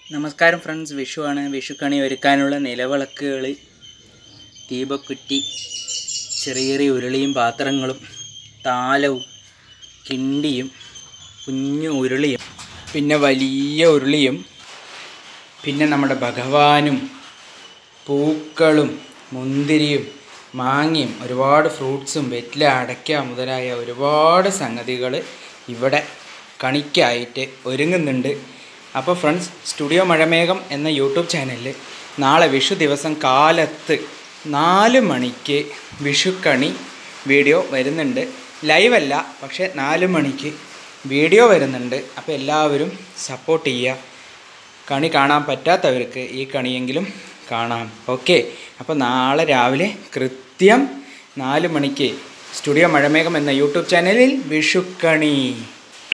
നമസ്കാരം ഫ്രണ്ട്സ്, വിഷുവാണ്. വിഷുക്കണി ഒരുക്കാനുള്ള നിലവിളക്കുകൾ, ദീപക്കുറ്റി, ചെറിയ ചെറിയ ഉരുളിയും പാത്രങ്ങളും, താലവും കിണ്ടിയും കുഞ്ഞു ഉരുളിയും പിന്നെ വലിയ ഉരുളിയും പിന്നെ നമ്മുടെ ഭഗവാനും പൂക്കളും മുന്തിരിയും മാങ്ങയും ഒരുപാട് ഫ്രൂട്ട്സും വെറ്റില, അടയ്ക്ക മുതലായ ഒരുപാട് സംഗതികൾ ഇവിടെ കണിക്കായിട്ട് ഒരുങ്ങുന്നുണ്ട്. അപ്പോൾ ഫ്രണ്ട്സ്, സ്റ്റുഡിയോ മഴമേഘം എന്ന യൂട്യൂബ് ചാനലിൽ നാളെ വിഷു ദിവസം കാലത്ത് 4 മണിക്ക് വിഷുക്കണി വീഡിയോ വരുന്നുണ്ട്. ലൈവല്ല, പക്ഷേ 4 മണിക്ക് വീഡിയോ വരുന്നുണ്ട്. അപ്പോൾ എല്ലാവരും സപ്പോർട്ട് ചെയ്യുക. കണി കാണാൻ പറ്റാത്തവർക്ക് ഈ കണിയെങ്കിലും കാണാം. ഓക്കെ, അപ്പോൾ നാളെ രാവിലെ കൃത്യം 4 മണിക്ക് സ്റ്റുഡിയോ മഴമേഘം എന്ന യൂട്യൂബ് ചാനലിൽ വിഷുക്കണി.